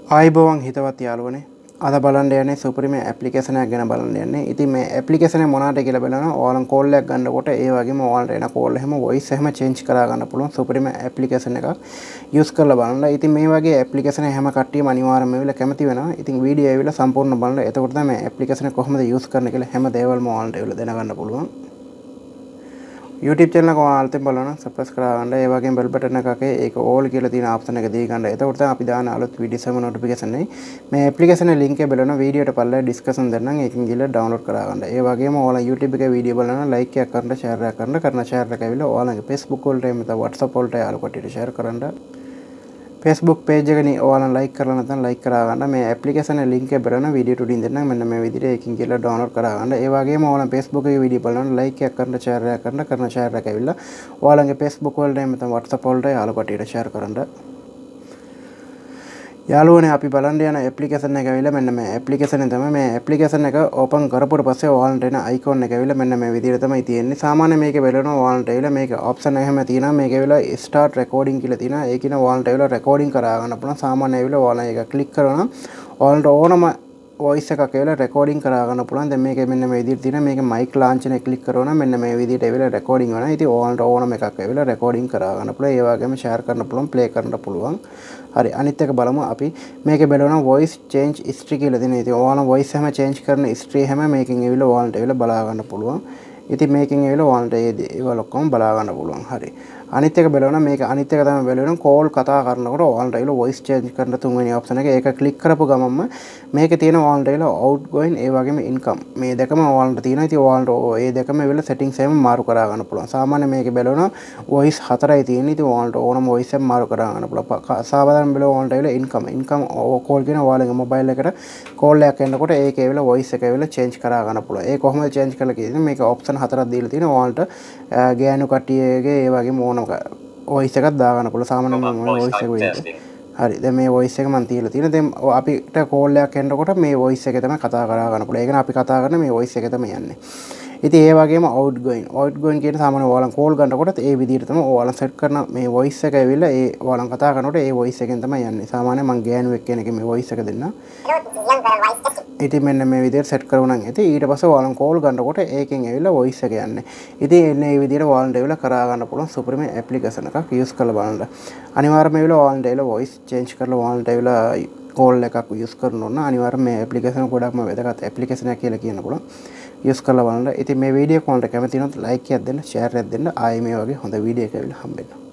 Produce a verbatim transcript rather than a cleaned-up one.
ආයිබෝවන් හිතවත් යාළුවනේ අද බලන්න යන්නේ සුපිරිම ඇප්ලිකේෂන් එකක් ගැන බලන්න යන්නේ. ඉතින් මේ ඇප්ලිකේෂන් එක මොනවාද කියලා බලනවා. ඔයාලන් කෝල් එකක් ගන්නකොට ඒ වගේම ඔයාලට එන කෝල් එහෙම වොයිස් එහෙම චේන්ජ් කරා ගන්න පුළුවන් සුපිරිම ඇප්ලිකේෂන් එකක් යූස් කරලා බලන්න. ඉතින් මේ වගේ ඇප්ලිකේෂන් හැම කට්ටියම අනිවාර්යයෙන්ම මේවිල කැමති වෙනවා. ඉතින් වීඩියෝ ඒවිල සම්පූර්ණ බලන්න. එතකොට තමයි මේ ඇප්ලිකේෂන් එක කොහොමද යූස් කරන්න කියලා හැම දේවල්ම ඔයාලට ඒවිල දැනගන්න පුළුවන්. YouTube channel එක ඔයාලට බලන්න සබ්ස්ක්‍රයිබ් කරගන්න. ඒ වගේම bell button එකකේ ඒක all කියලා තියෙන option එක දී ගන්න. එතකොට තමයි අපි දාන අලුත් videos හැම notification එකයි මේ application එකේ link එක බලන වීඩියෝට පල්ලෙහා discussion දෙන්නම් ඒකෙන් ගිහලා download කරගන්න. ඒ වගේම ඔයාලා YouTube එකේ වීඩියෝ බලන like එකක් කරන්න share එකක් කරන්න කරන share එක ඇවිල්ලා ඔයාලගේ Facebook වලට එහෙම නැත්නම් WhatsApp වලට යාළුවෝ කට්ටියට share කරන්න. Facebook page එකනේ ඔයාලා like කරලා නැත්නම් like කරා ගන්න. මේ application එකේ link එක බලන වීඩියෝ ටුඩින් දෙන්නම් මෙන්න මේ විදිහට ඒකෙන් ගිහලා download කරා ගන්න. ඒ වගේම ඔයාලා Facebook එකේ වීඩියෝ බලන like එකක් කරන්න share එකක් කරන්න කරන share එක ඇවිල්ලා ඔයාලගේ Facebook වලට එහෙම නැත්නම් WhatsApp වලට යාළුවෝ කට්ටියට share කරන්න. යාළුවනේ අපි බලන්න යන ඇප්ලිකේෂන් එක ඇවිල්ලා මෙන්න මේ ඇප්ලිකේෂන් එක තමයි මේ ඇප්ලිකේෂන් එක ඕපන් කරපුවට පස්සේ ඔයාලට එන අයිකෝන් එක ඇවිල්ලා මෙන්න මේ විදිහට තමයි තියෙන්නේ. සාමාන්‍ය මේකේ බලනවා ඔයාලට ඇවිල්ලා මේක ඔප්ෂන් එහෙම තියෙනවා. මේක ඇවිල්ලා start recording කියලා තියෙනවා. ඒ කියන ඔයාලට ඇවිල්ලා recording කරා ගන්න පුළුවන්. සාමාන්‍ය ඇවිල්ලා ඔයාලා ඒක ක්ලික් කරනවා නම් ඔයාලට ඕනම voice එකක් ඇවිල්ලා recording කරා ගන්න පුළුවන්. දැන් මේකේ මෙන්න මේ විදිහට තියෙනවා. මේක mic launcher එක ක්ලික් කරනවා නම් මෙන්න මේ විදිහට ඇවිල්ලා recording වෙනවා. ඉතින් ඔයාලට ඕනම එකක් ඇවිල්ලා recording කරා ගන්න පුළුවන්. ඒ වගේම share කරන්න පුළුවන්, play කරන්න පුළුවන්. හරි අනිත් එක බලමු අපි මේකේ බලනවා voice change history කියලා දෙනවා. ඉතින් ඔයාලා voice හැම change කරන history හැම මේකෙන් ඇවිල්ලා ඔයාලට ඇවිල්ලා බලා ගන්න පුළුවන්. ඉතින් මේකෙන් ඇවිල්ලා ඔයාලට ඒ ඒවල ඔක්කොම බලා ගන්න පුළුවන්. හරි අනිත් එක බලනවා මේක අනිත් එක තමයි බලනවා call කතා කරනකොට ඔයාලට ඇවිල්ලා voice change කරන තුන්වෙනි option එක ඒක click කරපු ගමන්ම මේකේ තියෙන ඔයාලට ඇවිල්ලා outgoing ඒ වගේම income මේ දෙකම ඔයාලට තියෙනවා. ඉතින් ඔයාලට ඒ දෙකම ඇවිල්ලා settings එකම මාරු කරා ගන්න පුළුවන්. සාමාන්‍ය මේකේ බලනවා voice හතරයි තියෙන්නේ. ඉතින් ඔයාලට ඕනම voice එක මාරු කරා ගන්න පුළුවන්. සාමාන්‍යයෙන් බලව ඔයාලට ඇවිල්ලා income income call කියන ඔයාලගේ mobile එකට call එකක් එනකොට ඒක ඇවිල්ලා voice එක ඇවිල්ලා change කරා ගන්න පුළුවන්. ඒ කොහොමද change කරලා කියන්නේ මේක option හතරක් දීලා තියෙනවා. ඔයාලට ගෑනු කට්ටියගේ ඒ වගේම ඕනම voice එකක් දා ගන්න පුළුවන්. සාමාන්‍යයෙන් මම voice එක වෙන්නේ. හරි දැන් මේ voice එක මම තියලා තියෙනවා. දැන් අපිට call එකක් එනකොට මේ voice එක තමයි කතා කරා ගන්න පුළුවන්. ඒ කියන්නේ අපි කතා කරන මේ voice එක තමයි යන්නේ. ඉතින් ඒ වගේම outgoing outgoing කියන සාමාන්‍ය ඔයාලන් call ගන්නකොටත් ඒ විදිහට තමයි ඔයාලන් set කරන මේ voice එක ඇවිල්ලා ඒ ඔයාලන් කතා කරනකොට ඒ voice එකෙන් තමයි යන්නේ. සාමාන්‍යයෙන් මම ගෑනුවෙක් කියන එකේ මේ voice එක දෙන්න. ඉතින් මෙන්න මේ විදිහට set කරුණා නම් ඉතින් ඊට පස්සේ ඔයාලන් call ගන්නකොට ඒකෙන් ඇවිල්ලා voice එක යන්නේ. ඉතින් එන්නේ මේ විදිහට ඔයාලන්ට ඇවිල්ලා කරා ගන්න පුළුවන් සුපිරිම application එකක් use කරලා බලන්න. අනිවාර්යයෙන්ම ඇවිල්ලා ඔයාලන්ට ඇවිල්ලා voice change කරලා ඔයාලන්ට ඇවිල්ලා call එකක් use කරන්න ඕන. අනිවාර්යයෙන්ම මේ application එක ගොඩක්ම වැදගත් application එකක් කියලා කියන්න පුළුවන්. use කරලා බලන්න. ඉතින් මේ වීඩියෝ එක ඔයාලට කැමති නම් like එකක් දෙන්න, share එකක් දෙන්න. ආයේ මේ වගේ හොඳ වීඩියෝ එකක් ඇවිල්ලා හම්බෙන්න.